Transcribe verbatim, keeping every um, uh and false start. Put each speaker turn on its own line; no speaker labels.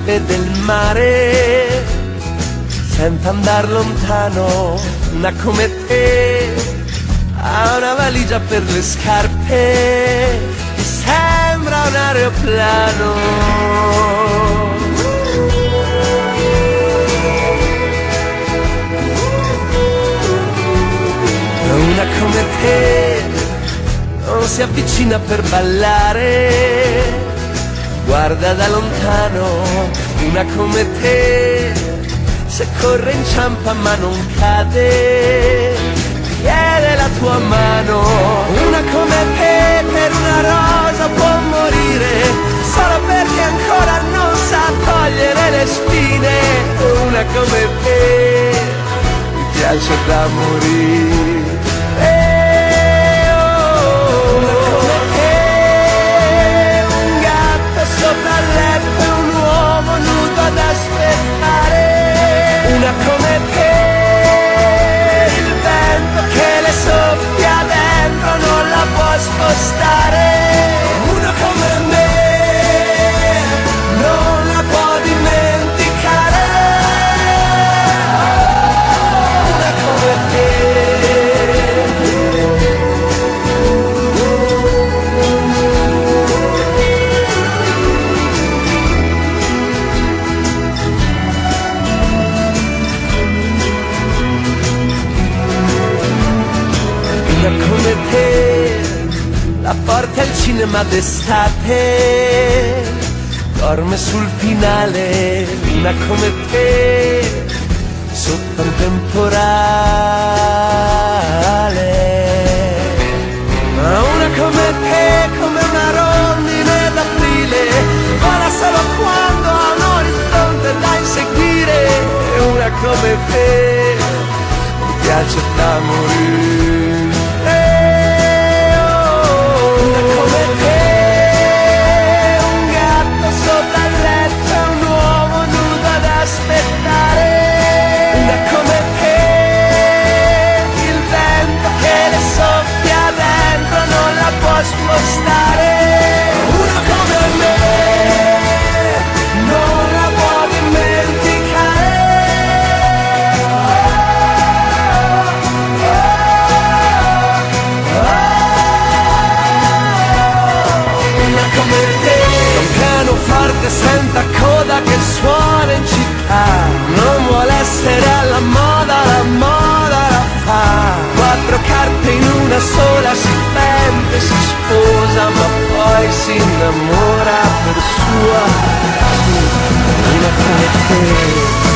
vede il mare senza andar lontano. Una come te ha una valigia per le scarpe, mi sembra un aeroplano. Una come te non si avvicina per ballare, guarda da lontano. Una come te se corre inciampa ma non cade, chiede la tua mano. Una come te per una rosa può morire, solo perché ancora non sa togliere le spine. Una come te mi piace da morire. Eh, oh, una come te, un gatto sopra il letto e un uomo nudo ad aspettare. Una come te, il vento che le soffia dentro non la può spostare. Una come me non la può dimenticare. Una come te. Una come te la porta al cinema d'estate, dorme sul finale. Una come te sotto un temporale. Ma una come te, come una rondine d'aprile, vola solo quando ha un orizzonte da inseguire. Una come te mi piace da morire. Spostare. Una come me non la può dimenticare. Una come te, un pianoforte senza coda che suona in città, non vuole essere alla moda, la moda la fa. Quattro carte in una sola, si pente, si sposa, ma poi si innamora per sua. Una come te.